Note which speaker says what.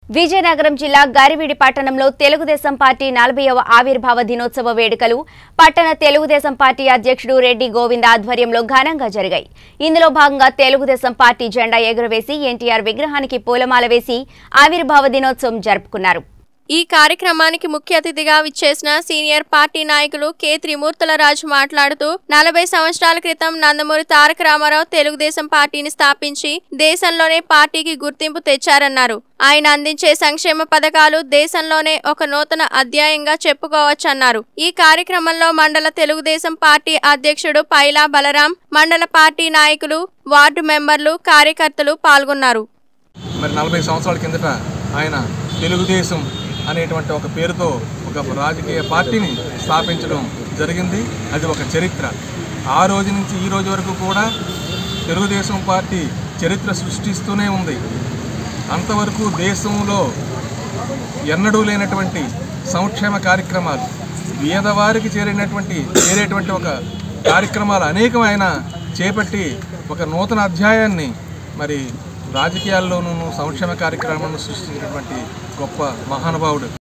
Speaker 1: విజయనగరం జిల్లా గారివీడి పట్టణంలో తెలుగుదేశం పార్టీ 40వ ఆవిర్భావ దినోత్సవ వేడుకలు పట్టణ తెలుగుదేశం పార్టీ అధ్యక్షుడు రెడ్డి గోవింద ఆధ్వర్యంలో ఘనంగా జరిగాయి. ఇందులో భాగంగా తెలుగుదేశం పార్టీ జెండా ఎగురవేసి ఎన్టీఆర్ విగ్రహానికి పూలమాల వేసి ఆవిర్భావ దినోత్సవం జరుపుకున్నారు.
Speaker 2: ఈ కార్యక్రమానికి ముఖ్య అతిథిగా విచ్చేసిన సీనియర్ పార్టీ నాయకులు కె త్రిమూర్తులరాజు మాట్లాడుతూ 40 సంవత్సరాల క్రితం నందమూరి తారక రామారావు తెలుగుదేశం పార్టీని స్థాపించి దేశంలోనే పార్టీకి గుర్తింపు తెచ్చారన్నారు. ఆయన అందించే సంక్షేమ పథకాలు దేశంలోనే ఒక నూతన అధ్యాయంగా చెప్పుకోవచ్చన్నారు. ఈ కార్యక్రమంలో మండల తెలుగుదేశం పార్టీ అధ్యక్షుడు పైలా బలరాం, మండల పార్టీ నాయకులు, వార్డు మెంబర్లు, కార్యకర్తలు పాల్గొన్నారు.
Speaker 3: మరి 40 సంవత్సరాల కిందట ఆయన తెలుగుదేశం అనేటువంటి ఒక పేరుతో ఒక రాజకీయ పార్టీని స్థాపించడం జరిగింది. అది ఒక చరిత్ర. ఆ రోజు నుంచి ఈ రోజు వరకు కూడా తెలుగుదేశం పార్టీ చరిత్ర సృష్టిస్తూనే ఉంది. అంతవరకు దేశంలో ఎన్నడూ లేనటువంటి సంక్షేమ కార్యక్రమాలు, పేదవారికి చేరేటువంటి ఒక కార్యక్రమాలు అనేకం ఆయన చేపట్టి ఒక నూతన అధ్యాయాన్ని మరి రాజకీయాల్లోనూ సంక్షేమ కార్యక్రమాలను సృష్టించినటువంటి గొప్ప మహానుభావుడు.